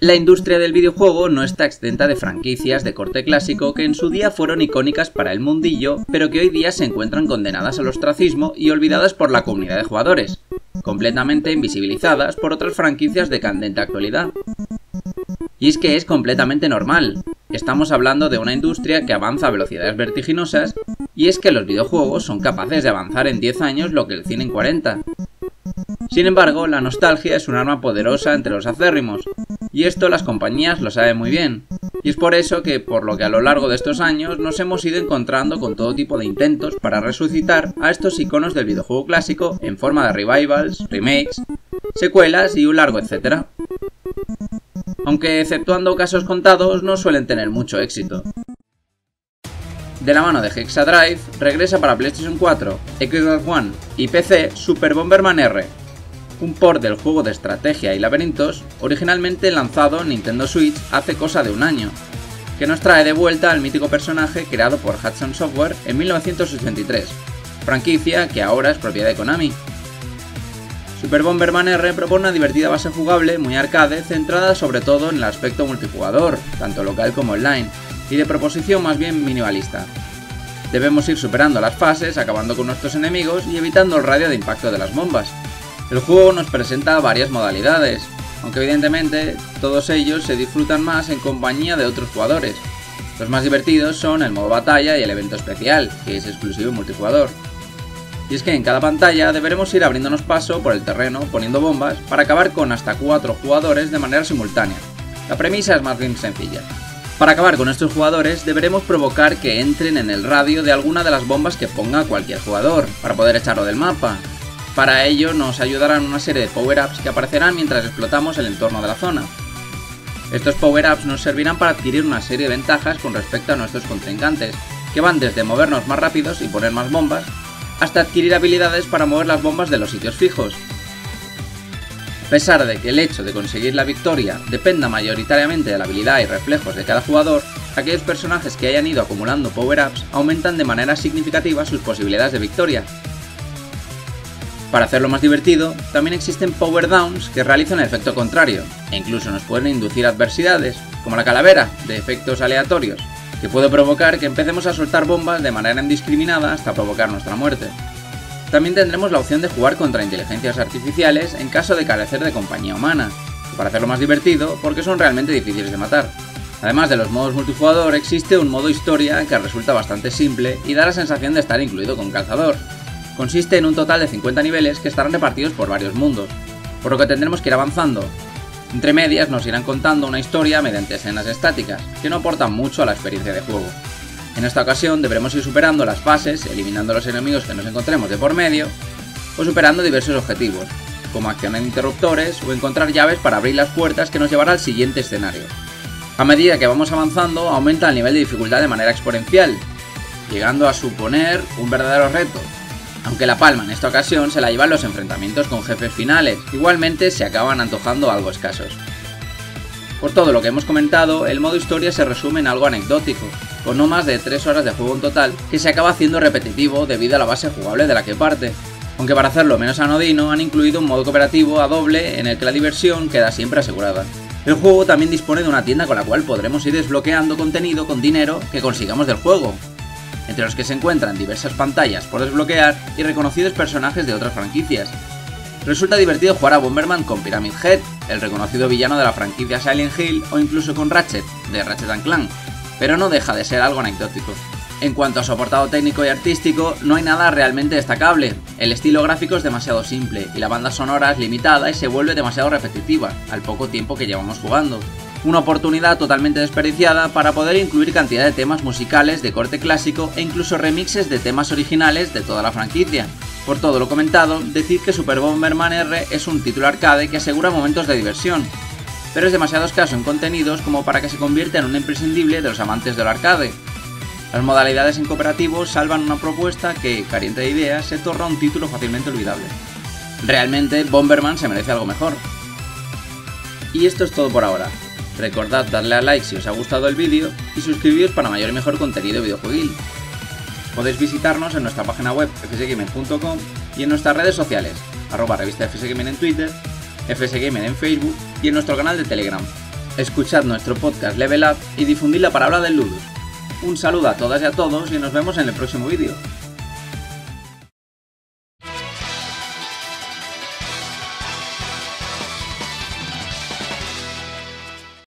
La industria del videojuego no está exenta de franquicias de corte clásico que en su día fueron icónicas para el mundillo, pero que hoy día se encuentran condenadas al ostracismo y olvidadas por la comunidad de jugadores, completamente invisibilizadas por otras franquicias de candente actualidad. Y es que es completamente normal. Estamos hablando de una industria que avanza a velocidades vertiginosas, y es que los videojuegos son capaces de avanzar en 10 años lo que el cine en 40. Sin embargo, la nostalgia es un arma poderosa entre los acérrimos, y esto las compañías lo saben muy bien. Y es por eso que, por lo que a lo largo de estos años, nos hemos ido encontrando con todo tipo de intentos para resucitar a estos iconos del videojuego clásico en forma de revivals, remakes, secuelas y un largo etcétera. Aunque, exceptuando casos contados, no suelen tener mucho éxito. De la mano de Hexadrive, regresa para PlayStation 4, Xbox One y PC Super Bomberman R, un port del juego de estrategia y laberintos originalmente lanzado en Nintendo Switch hace cosa de un año, que nos trae de vuelta al mítico personaje creado por Hudson Software en 1983, franquicia que ahora es propiedad de Konami. Super Bomberman R propone una divertida base jugable muy arcade centrada sobre todo en el aspecto multijugador, tanto local como online, y de proposición más bien minimalista. Debemos ir superando las fases, acabando con nuestros enemigos y evitando el radio de impacto de las bombas. El juego nos presenta varias modalidades, aunque evidentemente todos ellos se disfrutan más en compañía de otros jugadores. Los más divertidos son el modo batalla y el evento especial, que es exclusivo y multijugador. Y es que en cada pantalla deberemos ir abriéndonos paso por el terreno poniendo bombas para acabar con hasta 4 jugadores de manera simultánea. La premisa es más bien sencilla. Para acabar con estos jugadores deberemos provocar que entren en el radio de alguna de las bombas que ponga cualquier jugador, para poder echarlo del mapa. Para ello nos ayudarán una serie de power-ups que aparecerán mientras explotamos el entorno de la zona. Estos power-ups nos servirán para adquirir una serie de ventajas con respecto a nuestros contrincantes, que van desde movernos más rápidos y poner más bombas, hasta adquirir habilidades para mover las bombas de los sitios fijos. A pesar de que el hecho de conseguir la victoria dependa mayoritariamente de la habilidad y reflejos de cada jugador, aquellos personajes que hayan ido acumulando power-ups aumentan de manera significativa sus posibilidades de victoria. Para hacerlo más divertido, también existen power downs que realizan el efecto contrario, e incluso nos pueden inducir adversidades, como la calavera, de efectos aleatorios, que puede provocar que empecemos a soltar bombas de manera indiscriminada hasta provocar nuestra muerte. También tendremos la opción de jugar contra inteligencias artificiales en caso de carecer de compañía humana, y para hacerlo más divertido, porque son realmente difíciles de matar. Además de los modos multijugador, existe un modo historia que resulta bastante simple y da la sensación de estar incluido con calzador. Consiste en un total de 50 niveles que estarán repartidos por varios mundos, por lo que tendremos que ir avanzando. Entre medias nos irán contando una historia mediante escenas estáticas, que no aportan mucho a la experiencia de juego. En esta ocasión deberemos ir superando las fases, eliminando los enemigos que nos encontremos de por medio, o superando diversos objetivos, como accionar interruptores o encontrar llaves para abrir las puertas que nos llevará al siguiente escenario. A medida que vamos avanzando, aumenta el nivel de dificultad de manera exponencial, llegando a suponer un verdadero reto. Aunque la palma en esta ocasión se la llevan los enfrentamientos con jefes finales, igualmente se acaban antojando algo escasos. Por todo lo que hemos comentado, el modo historia se resume en algo anecdótico, con no más de 3 horas de juego en total, que se acaba haciendo repetitivo debido a la base jugable de la que parte, aunque para hacerlo menos anodino han incluido un modo cooperativo a doble en el que la diversión queda siempre asegurada. El juego también dispone de una tienda con la cual podremos ir desbloqueando contenido con dinero que consigamos del juego, entre los que se encuentran diversas pantallas por desbloquear y reconocidos personajes de otras franquicias. Resulta divertido jugar a Bomberman con Pyramid Head, el reconocido villano de la franquicia Silent Hill, o incluso con Ratchet, de Ratchet & Clank, pero no deja de ser algo anecdótico. En cuanto a su apartado técnico y artístico, no hay nada realmente destacable. El estilo gráfico es demasiado simple y la banda sonora es limitada y se vuelve demasiado repetitiva, al poco tiempo que llevamos jugando. Una oportunidad totalmente desperdiciada para poder incluir cantidad de temas musicales de corte clásico e incluso remixes de temas originales de toda la franquicia. Por todo lo comentado, decir que Super Bomberman R es un título arcade que asegura momentos de diversión, pero es demasiado escaso en contenidos como para que se convierta en un imprescindible de los amantes del arcade. Las modalidades en cooperativo salvan una propuesta que, carente de ideas, se torna un título fácilmente olvidable. Realmente, Bomberman se merece algo mejor. Y esto es todo por ahora. Recordad darle a like si os ha gustado el vídeo y suscribiros para mayor y mejor contenido videojueguil. Podéis visitarnos en nuestra página web fsgamer.com y en nuestras redes sociales, @revista FSGamer en Twitter, FSGamer en Facebook y en nuestro canal de Telegram. escuchad nuestro podcast Level Up y difundid la palabra del Ludus. Un saludo a todas y a todos y nos vemos en el próximo vídeo.